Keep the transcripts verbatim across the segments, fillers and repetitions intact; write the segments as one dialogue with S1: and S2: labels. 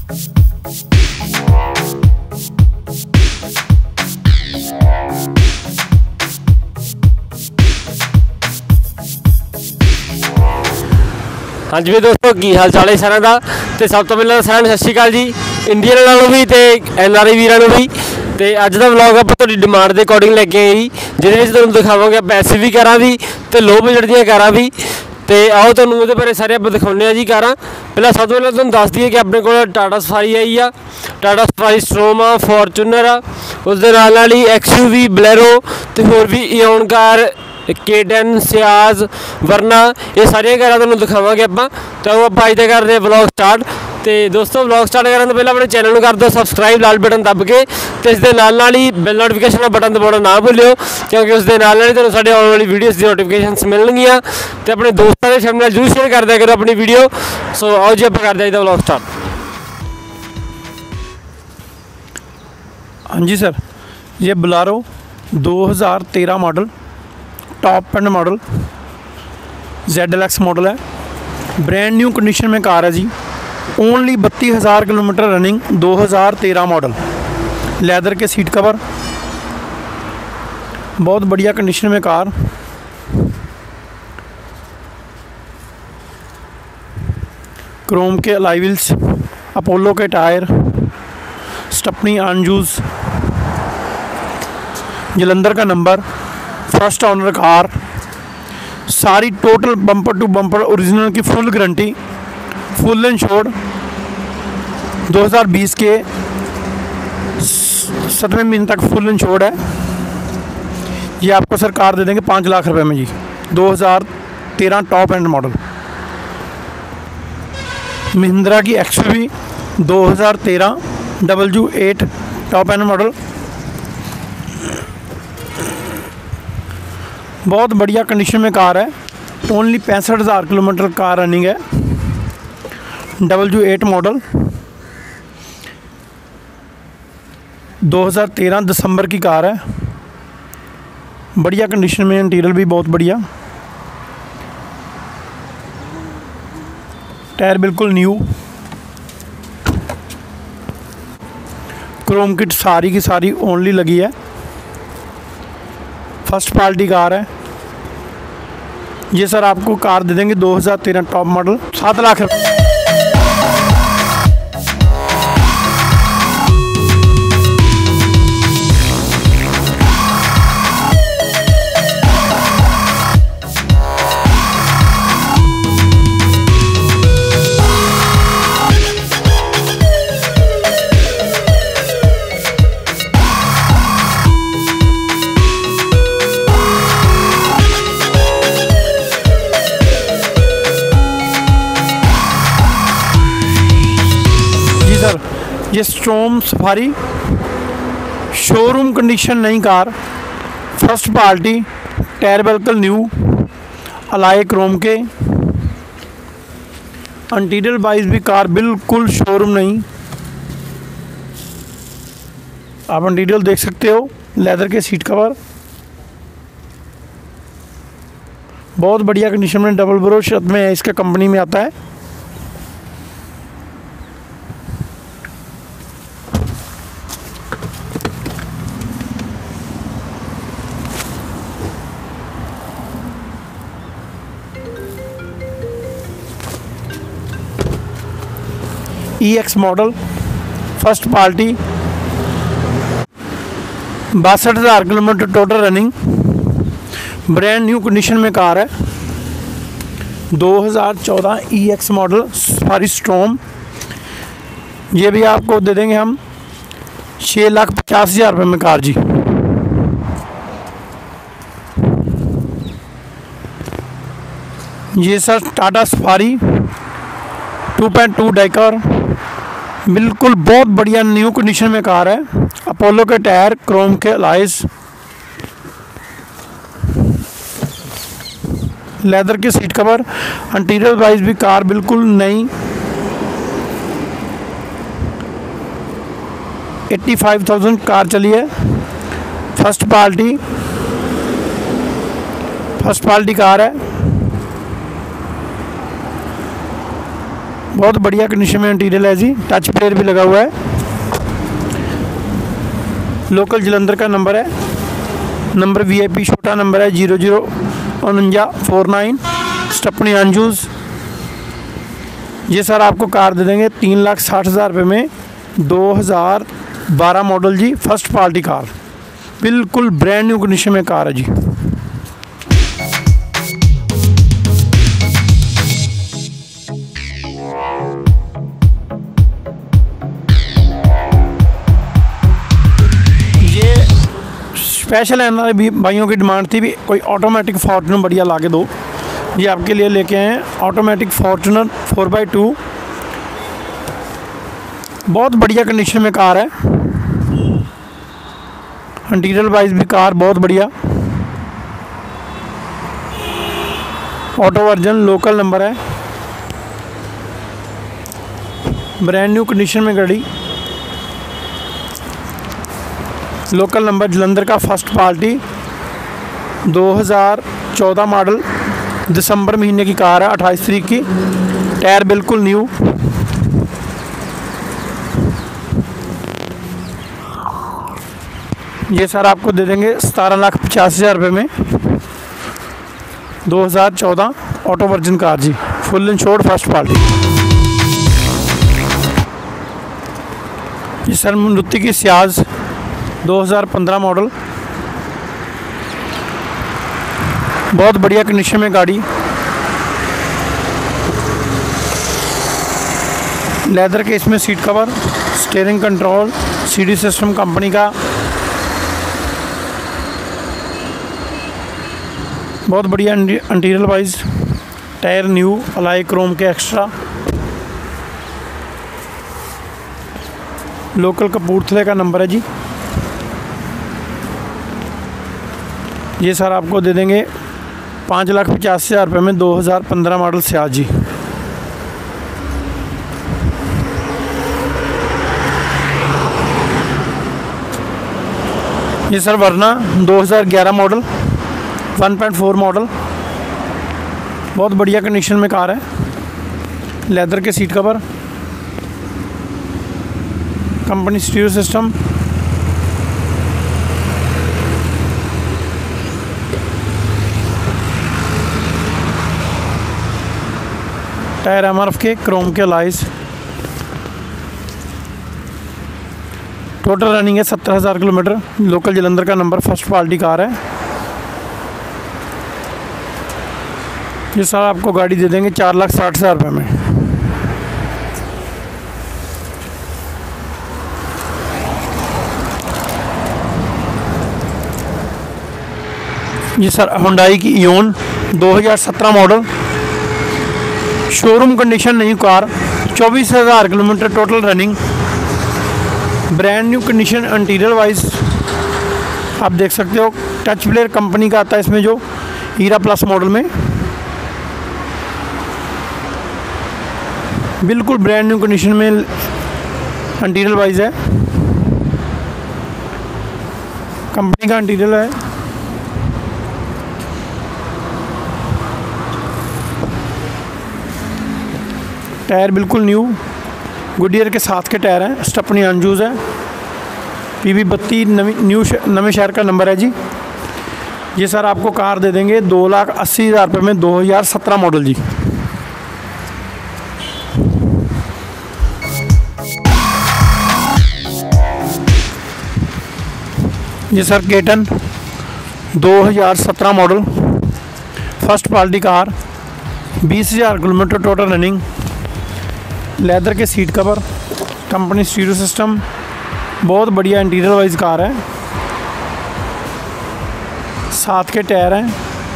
S1: हाँ जी भी दोस्तों की हाल चाल है सारे का। तो सब तो पहले सारे सत श्रीकाल जी, इंडियन वालों भी तो एन आर आई वीरों भी। तो अज का व्लॉग आप डिमांड के अकॉर्डिंग लैके आए जी, जिसे तुम दिखावे पैसे भी कारां भी तो लो बजट दी कारां भी। तो आओ तुहानूं उहदे बारे सारे आप दिखाने जी कारां। पहला सब तो पहले तुहानूं दस दईए कि अपने को टाटा सफारी आई आ, टाटा सफारी स्ट्रोम आ, फॉर्चूनर आ, उस दे नाल नाल ही एक्स यू वी बलैरो तो होर भी Eon car, K ten, Ciaz, Verna ये सारिया कारां तुहानूं दिखावांगे आपां। तो आप अज तक करते व्लॉग स्टार्ट। तो दोस्तों व्लॉग स्टार्ट करने तो पहले अपने चैनल को कर दो सबसक्राइब लाल बटन दब के, तो इस दे नाल नाल ही बेल नोटिफिकेशन का बटन दबाना ना भूलियो, क्योंकि उस दे नाल नाल ही तुहानूं साडे आने वाली वीडियोज़ की नोटिफिकेशनस मिलणगियां। तो अपने दोस्तों के फैमिली जरूर शेयर कर दिया करो अपनी वीडियो। सो आओ जी आप करते हैं व्लॉग स्टार्ट।
S2: हाँ जी सर, ये बोलेरो दो हज़ार तेरह model top end model Z L X model है, ब्रांड न्यू कंडीशन में कार है जी। ओनली बत्ती हज़ार किलोमीटर रनिंग, दो हज़ार तेरह मॉडल, लेदर के सीट कवर, बहुत बढ़िया कंडीशन में कार। क्रोम के अलॉय व्हील्स, अपोलो के टायर, स्टेपनी आनजूस, जलंधर का नंबर, फर्स्ट ऑनर कार, सारी total bumper to bumper original की फुल गारंटी, फुल इंश्योर्ड, दो हज़ार बीस के सत्रहवें महीने तक फुल इंश्योर्ड है। ये आपको सरकार दे देंगे पाँच लाख रुपए में जी। दो हज़ार तेरह टॉप एंड मॉडल महिंद्रा की एक्स यू वी दो हज़ार तेरह W eight top end model, बहुत बढ़िया कंडीशन में कार है। ओनली पैंसठ हज़ार किलोमीटर कार रनिंग है, डब्ल्यू एट मॉडल, दो हज़ार तेरह दिसंबर की कार है। बढ़िया कंडीशन में, इंटीरियर भी बहुत बढ़िया, टायर बिल्कुल न्यू, क्रोम किट सारी की सारी ओनली लगी है, फर्स्ट पार्टी कार है ये सर। आपको कार दे देंगे दो हज़ार तेरह टॉप मॉडल, सात लाख रुपये। ये स्ट्रोम सफारी शोरूम कंडीशन नई कार, फर्स्ट पार्टी, टायर बिल्कुल न्यू, अलाय क्रोम के, इंटीरियर वाइज भी कार बिल्कुल शोरूम नहीं। आप इंटीरियर देख सकते हो, लेदर के सीट कवर, बहुत बढ़िया कंडीशन में, डबल ब्रोश में इसका कंपनी में आता है। E X model, first party, बासठ हज़ार kilometre total running, brand new condition में कार है। दो हज़ार चौदह E X model Safari Storme, ये भी आपको दे देंगे हम छः लाख पचास हज़ार रुपये में कार जी। ये sir Tata Safari two point two Dicor, बिल्कुल बहुत बढ़िया न्यू कंडीशन में कार है। अपोलो के टायर, क्रोम के अलॉयज, लेदर की सीट कवर, इंटीरियर वाइज भी कार बिल्कुल नई। पचासी हज़ार कार चली है, first party, first party car है। बहुत बढ़िया कंडीशन में इंटीरियर है जी, टच प्लेयर भी लगा हुआ है। लोकल जलंधर का नंबर है, नंबर वी आई पी छोटा नंबर है जीरो जीरो उनंजा फोर नाइन, स्टपनी अंजूज। ये सर आपको कार दे देंगे तीन लाख साठ हज़ार रुपये में, दो हज़ार बारह मॉडल जी, फर्स्ट पार्टी कार, बिल्कुल ब्रांड न्यू कंडीशन में कार है जी। स्पेशल है ना, भी भाइयों की डिमांड थी भी कोई ऑटोमेटिक फॉर्चुनर बढ़िया ला के दो, ये आपके लिए लेके आए हैं automatic Fortuner four by two. बहुत बढ़िया कंडीशन में कार है, इंटीरियर वाइज भी कार बहुत बढ़िया, ऑटो वर्जन, लोकल नंबर है, ब्रांड न्यू कंडीशन में गाड़ी, लोकल नंबर जलंधर का, फर्स्ट पार्टी, दो हज़ार चौदह मॉडल, दिसंबर महीने की कार है, अट्ठाईस तारीख की, टायर बिल्कुल न्यू। ये सर आपको दे देंगे सतारह लाख पचास हज़ार रुपये में, दो हज़ार चौदह ऑटो वर्जन कार जी, फुल इंश्योर्ड, फर्स्ट पार्टी। ये सर मारुति की सियाज दो हज़ार पंद्रह मॉडल, बहुत बढ़िया कंडीशन में गाड़ी, लेदर के इसमें seat cover, steering control, CD system company का, बहुत बढ़िया interior wise, tyre new, alloy chrome के एक्स्ट्रा, लोकल कपूरथले का नंबर है जी। ये सर आपको दे देंगे पाँच लाख पचास हज़ार रुपये में, दो हज़ार पंद्रह मॉडल सियाज जी। ये सर वरना दो हज़ार ग्यारह model, one point four model, बहुत बढ़िया कंडीशन में कार है, लेदर के seat cover, company stereo system, tyre M R F के, क्रोम के लाइस, टोटल रनिंग है सत्तर हज़ार किलोमीटर, लोकल जलंधर का नंबर, फर्स्ट पार्टी कार है। ये सर आपको गाड़ी दे देंगे चार लाख साठ हज़ार रुपये में। ये सर हुंडई की इयोन दो हज़ार सत्रह मॉडल, शोरूम कंडीशन नहीं कार, चौबीस हज़ार kilometre total running, brand new condition, interior wise आप देख सकते हो, टच प्लेयर कंपनी का आता है इसमें, जो हीरा प्लस मॉडल में, बिल्कुल ब्रांड न्यू कंडीशन में इंटीरियर वाइज है, कंपनी का इंटीरियर है। टायर बिल्कुल न्यू, गुडियर के साथ के टायर हैं, स्टपनी अंजूज है, पी बी बत्ती नवी न्यू नवे शहर का नंबर है जी। ये सर आपको कार दे देंगे दो लाख अस्सी हज़ार रुपये में, दो हज़ार सत्रह मॉडल जी। ये सर केटन दो हज़ार सत्रह मॉडल, फर्स्ट पार्टी कार, बीस हज़ार किलोमीटर टोटल रनिंग, लेदर के seat cover, company stereo system, बहुत बढ़िया इंटीरियर वाइज कार है, साथ के टायर हैं,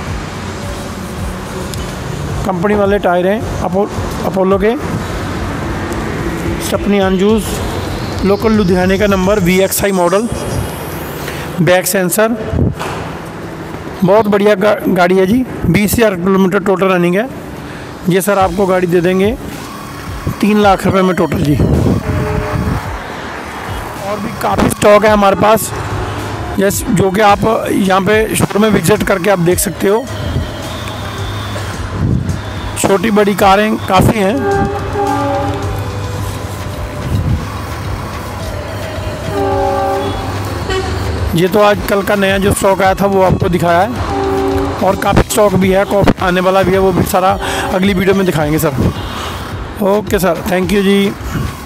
S2: कंपनी वाले टायर हैं, अपो अपोलो के, स्टपनी अंजूस, लोकल लुधियाने का number, V X I model, back sensor, बहुत बढ़िया गा, गाड़ी है जी, बीस हज़ार किलोमीटर टोटल रनिंग है। ये सर आपको गाड़ी दे देंगे तीन लाख रुपए में टोटल जी। और भी काफ़ी स्टॉक है हमारे पास, जैसे जो कि आप यहाँ पे शोरूम में विजिट करके आप देख सकते हो। छोटी बड़ी कारें काफ़ी हैं। ये तो आज कल का नया जो स्टॉक आया था वो आपको दिखाया है, और काफ़ी स्टॉक भी है, काफ़ी आने वाला भी है, वो भी सारा अगली वीडियो में दिखाएंगे sir. Okay sir, thank you ji.